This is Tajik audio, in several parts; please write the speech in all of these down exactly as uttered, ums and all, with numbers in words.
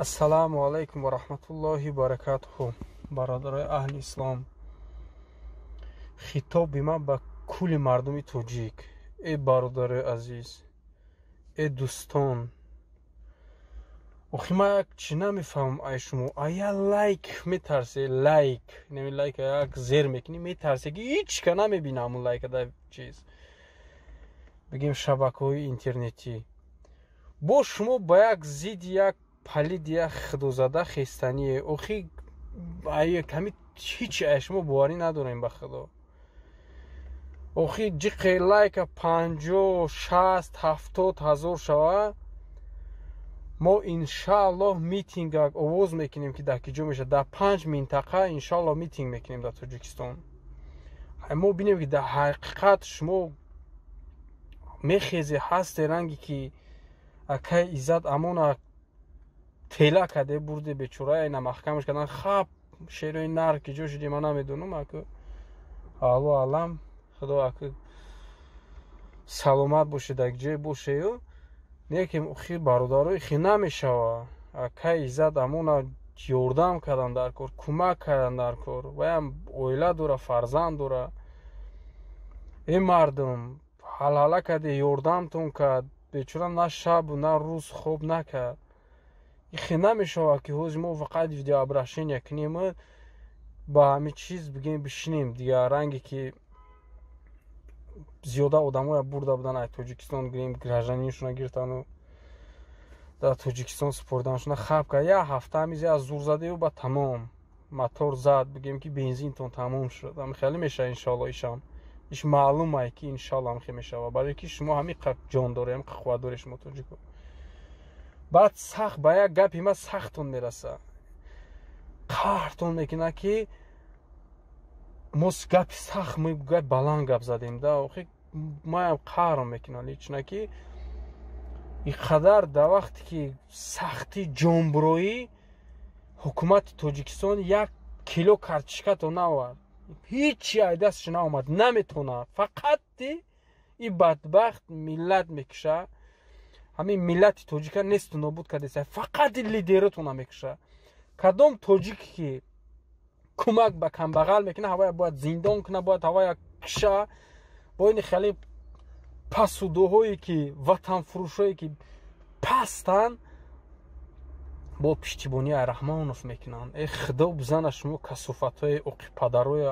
Ассаламу алайкум ва рахматуллоҳи баракатуҳу. Бародарои аҳли ислом, хитоби ман ба кулли мардуми тоҷик. Э бародарои азиз, э дӯстон, охи ман як чӣ намефаҳмам. Ай шумо ая лайк метарсе, лайк неми лайк як зер мекунӣ, метарсе ки ҳеч ка намебинам он лайка дар чиз бигем шабакаҳои интернетӣ. бо шумо ба як зидди як палид як худозада хестание. охи ай ками ҳеч ай шумо боварӣ надорем ба худо. охи ҷиқе лайка панҷоҳ шаст ҳафтод ҳазор шава, мо иншааллоҳ митинга овоз мекунем ки дар киҷо мешавад. дар панҷ минтақа иншааллоҳ митинг мекунем дар Тоҷикистон. мо бинем ки дар ҳақиқат шумо мехезе ҳасте ранги ки акай иззат амона тела каде бурде бечора айна маҳкамаш кардан хаб шерои нар киҷо шуди ман намедонам. аку алло алам худо аку саломат бошед дар ҷое бошею. неким охи бародарои хи намешава акай иззат амона ёрдам кардан дар кор, кӯмак кардан дар кор. ваям оила дора, фарзанд дора. э мардум ҳалҳала каде ёрдамтон кард, бечора на шабу на рӯз хоб накард. ихе намешава ки ҳози мо фақат видеообращение кунем, ба ҳамин чиз бигем бишинем дигар ранге ки зиёда одамоя бурда будан ай Тоҷикистон гирем гражданиншуна гиртану дар Тоҷикистон супорданшуна хаб кард. як ҳафта ҳамиз я зурзадаю ба тамом мотор зад бигем ки бензинтон тамом шуд. ҳамихеле мешава иншааллоҳ. ишам иш маълумае ки иншааллоҳ ҳамихе мешава, барои ки шумо ҳамин қад ҷон доред, ҳамин қад қувват доред шумо тоҷико. баъд сахт ба як гапи ма сахтон мераса, қаҳртон мекунад ки мо гапи сахт мо гап баланд гап задем да. охи маям қаҳрам мекунад чуна ки иқадар дар вақте ки сахти ҷонбуроӣ ҳукумати Тоҷикистон як кило картишкато наовард, ҳеҷи ай дасташ наомад, наметонад. фақати и бадбахт миллат мекуша. ҳамин миллати тоҷика несту нобуд кардеса, фақат лидеротона мекуша. кадом тоҷик ки кӯмак ба камбағал мекуна, ҳавая бояд зиндон куна, бояд ҳавая куша. бо ини хеле пасудоҳое ки ватанфурӯшое ки пастан, бо пиштибонии Раҳмонов мекунанд. э худо бизана шумо касофатҳои оқи падароя.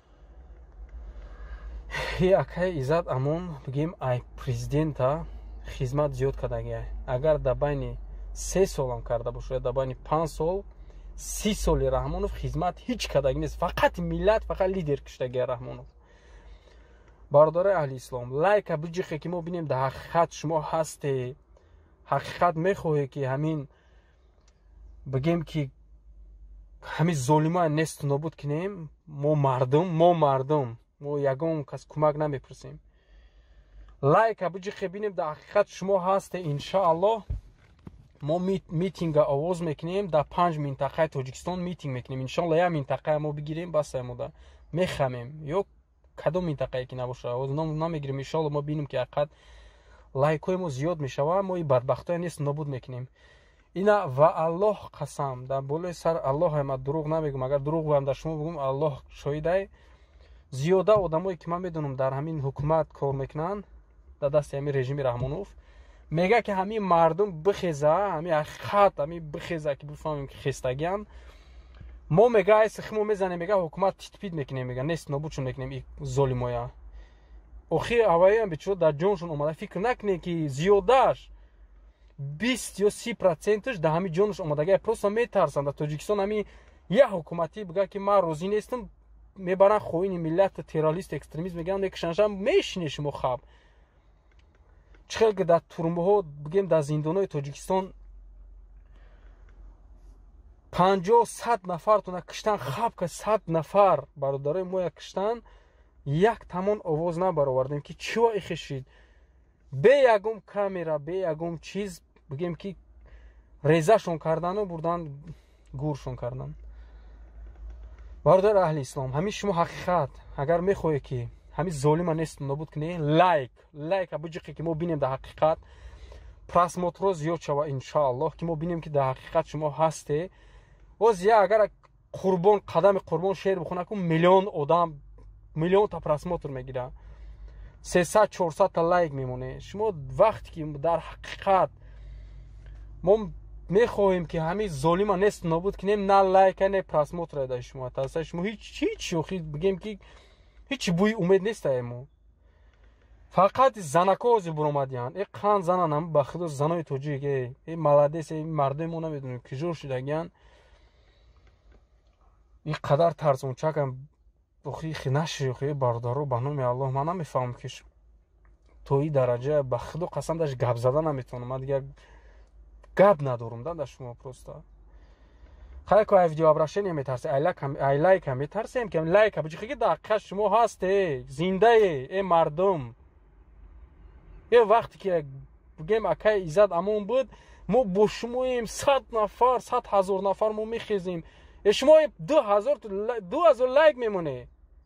э акай иззат амон бигем ай президента хизмат зиёд кардагия. агар дар байни се солам карда бошад, дар байни панҷ сол си соли Раҳмонов хизмат ҳеҷ кардаги нест. фақат миллат, фақат лидер куштагия Раҳмонов. бародарои аҳли ислом, лайка биҷиқе ки мо бинем дар ҳақиқат шумо ҳасте, ҳақиқат мехоҳе ки ҳамин бигем ки ҳамин золимоя несту нобуд кунем. мо мардум мо мардум мо ягон кас кӯмак намепурсем. лайка биҷиқе бинем дар ҳақиқат шумо ҳасте. иншааллоҳ мо митинга овоз мекунем дар панҷ минтақаи Тоҷикистон митинг мекунем. иншааллоҳ як минтақаи мо бигирем, басай мода мехамем ё кадом минтақае ки набоша намегирем. иншааллоҳ мо бинем ки ҳақиқат лайкҳои мо зиёд мешава, мо и бадбахтоя нест нобуд мекунем. ина ва аллоҳ қасам, дар болои сар аллоҳ ма дурӯғ намегӯм. агар дурӯғ гӯям дар шумо бигӯм, аллоҳ шоҳидай, зиёда одамое ки ман медонам дар ҳамин ҳукумат кор мекунанд, дар дасти ҳамин режими Раҳмонов, мега ки ҳамин мардум бихеза, ҳамин ҳақиқат ҳамин бихеза ки бифаҳмем ки хестагиам. мо мега ай сихи мо мезанем, мега ҳукумат титпид мекунем, мега нест нобудшон мекунем и золимоя. охи аваям бечора дар ҷоншон омада. фикр накунем ки зиёдаш бист ё си проценташ дар ҳамин ҷонаш омадагия. просто метарсанд. дар Тоҷикистон ҳамин як ҳукуматӣ бига ки ман розӣ нестам, мебаранд хоини миллат, террорист, экстремист мегӯянд, мекушаншам. мешинед шумо хаб чӣ хел ки дар турмаҳо бигем дар зиндонҳои Тоҷикистон панҷоҳ сад нафартона куштан. хаб ка сад нафар бародарои моя куштан, як тамон овоз набаровардем ки чиво ихе шид. бе ягон камера, бе ягон чиз бигем ки резашон кардану бурдан гӯршон кардан. бародари аҳли ислом, ҳамин шумо ҳақиқат агар мехоҳед ки ҳамин золима нест нобуд кунед, лайк лайк абуҷиқе ки мо бинем дар ҳақиқат просмотро зиёд шава иншоаллоҳ, ки мо бинем ки дар ҳақиқат шумо ҳасте. боз я агар қурбон қадами қурбон шеър бихонад ку миллион одам миллионта просмотр мегирад, сесад чорсадта лайк мемоне. шумо вақте ки дар ҳақиқат мо мехоҳем ки ҳамин золима нест нобуд кинем, на лайка не просмотра дар шумо таъсир шумо ҳеҷ ҳеҷ шӯхӣ бигем ки ҳеҷ буи умед нестаем. мо фақат занако ҳозир буромадиянд. э қанд занан ҳам ба худо занои тоҷик э э маладес э мардои мо намедонем кижор шудагиянд. ин қадар тарзончакам охи хинаши охи бародаро ба номи Аллоҳ ман намефаҳмам ки то ин дараҷа ба худо қасам даш гап зада наметавонам. ман дигар гап надорам да да шумо просто. хай ко ай видео обращение метарсе ай лайк ай лайк метарсем ки лайк бачи ки да ҳақиқат шумо ҳасте зиндаe э мардум. е вақте ки бигем акай Иззат Амон буд, мо бо шумоем сад нафар сад ҳазор нафар мо мехезем. е шумо ду ҳазор ду ҳазор лайк мемоне.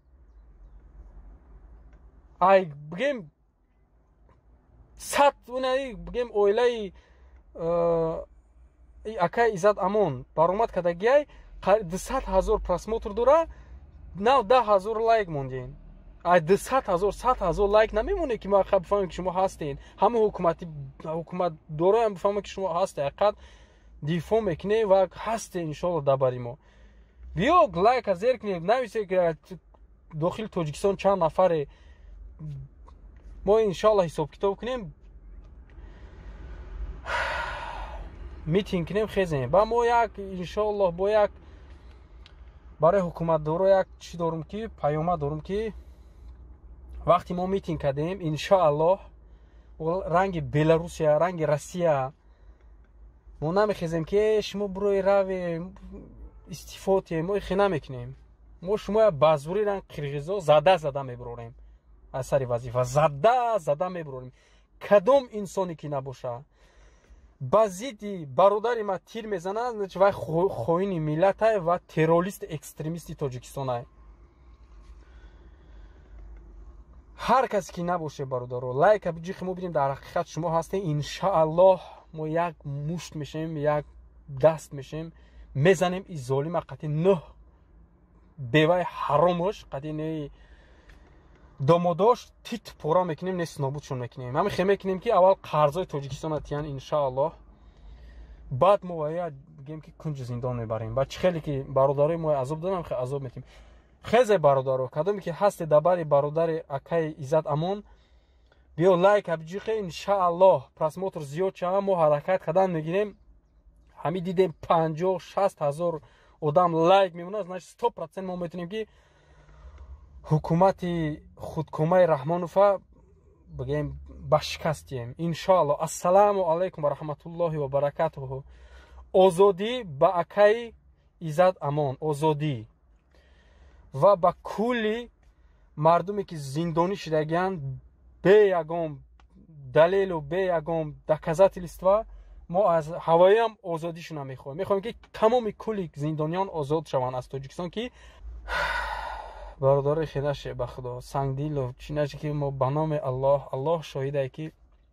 ай бигем сад унаи бигем оилаи акай Иззат Амон баромад кадагиай дусад ҳазор просмотр дора, нав да ҳазор лайк мондин. ай дусад ҳазор сад ҳазор лайк намемоне ки мо хаб бифаҳмем ки шумо ҳастин. ҳама ҳукумати ҳукуматдороам бифаҳмем ки шумо ҳастед. ҳақиқат дифоъ мекунем ва ҳастед иншоаллоҳ дар бари мо. биё лайка зеркунем, нависе ки дохили Тоҷикистон чанд нафаре. мо иншоаллоҳ ҳисоб китоб кунем, митинг кунем, хезем. ба мо як иншоаллоҳ бо як барои ҳукуматдоро як чӣ дорум ки паёмад дорум ки вақте мо митинг кардем иншоаллоҳ ранги Беларусия, ранги Россия мо намехезем ки шумо бирои раве истифоте мо ихе намекунем. мо шумо ба зури ранг қирғизо зада зада мебирорем. аз сари вазифа зада зада мебирорем. кадом инсоне ки набоша ба зидди бародари ма тир мезанад вай хоини миллатай ва террорист экстремисти Тоҷикистонай. ҳар касе ки набоше бародаро лайка биҷихи мо бинем дар ҳақиқат шумо ҳастем. иншоаллоҳ мо як мушт мешем, як даст мешем, мезанем и золима қати нӯҳ беваи ҳаромош қати не домодош тит пора мекунем, не снобудшон мекунем. ҳамин хе мекунем ки аввал қарзои Тоҷикистона тиян иншоаллоҳ, баъд мо вая бигем ки кунҷи зиндон мебарем. ба чӣ хеле ки бародарои мо азоб додам хе азоб метим. хезе бародаро кадоме ки ҳасте дар бари бародари акай Иззат Амон биё лайк абиҷихе иншоаллоҳ просмотр зиёд шава мо ҳаракат қадам мегирем. ҳамин дидем панҷоҳ шаст ҳазор одам лайк мемонад, значит сто процент мо метавонем ки ҳукумати худкомаи Раҳмонова бигем ба шикаст дием иншоаллоҳ. ассалому алайкум ва раҳматуллоҳи ва баракатуҳу. озодӣ ба акай Иззат Амон, озодӣ ва ба кулли мардуме ки зиндонӣ шудагиянд бе ягон далелу бе ягон доказательства. мо аз ҳавоиам озодишона мехоҳем. мехоҳем ки тамоми кулли зиндониён озод шаванд аз Тоҷикистон. ки бародари хинаше ба худо сангдилу чинаше ки мо ба номи Аллоҳ Аллоҳ шоҳидае ки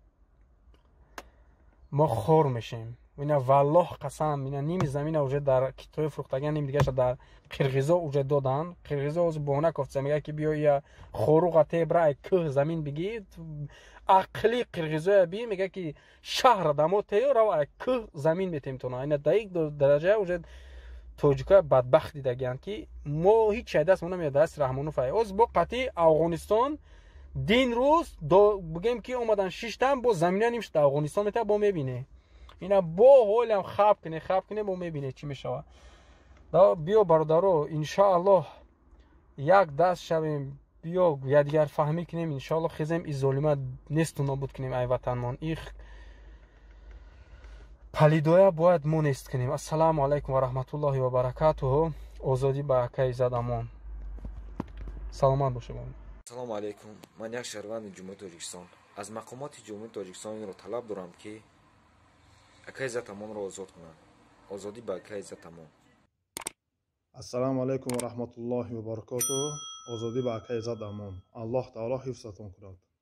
мо хор мешем. ина валлоҳ қасам ина ними замина уже дар китоби фурӯхтаган ними дигаша дар қирғизо уже додан. қирғизо оз боҳона кофта мега ки биё я хоруға тебра ай кӯҳ замин бигӣ ақли қирғизоя би мега ки шаҳра дамо теё рав ай кӯҳ замин метемтона. ина даик дараҷа уже тоҷика бадбахт дидагиянд ки мо ҳеҷ чай даст мо намеяд дасти Раҳмонов ай оз бо қатъи Афғонистон дин рӯз бигем ки омадан шиштам бо замина нимш дар Афғонистон мета бо мебине. ина бо ҳолам хаб куне хаб куне бо мебине чӣ мешава. биё бародаро иншоаллоҳ як даст шавем, биё якдигар фаҳмӣ кунем иншоаллоҳ хезем и золима несту нобуд кунем ай ватанмон. их палидоя бояд мо нест кунем. ассалому алайкум ва раҳматуллоҳи ва баракатуҳу. озодӣ ба акай Иззат Амон. саломат бошед. ассалому алайкум. ман як шаҳрванди ҷумҳурии Тоҷикистон аз мақомоти ҷумҳурии Тоҷикистон инро талаб дорам ки акай Иззат Амонро озод кунанд. озодӣ ба акай Иззат Амон. ассалому алайкум ва раҳматуллоҳи ва баракатуҳу. озодӣ ба акай Иззат Амон. аллоҳ таоло ҳифзатон кунад.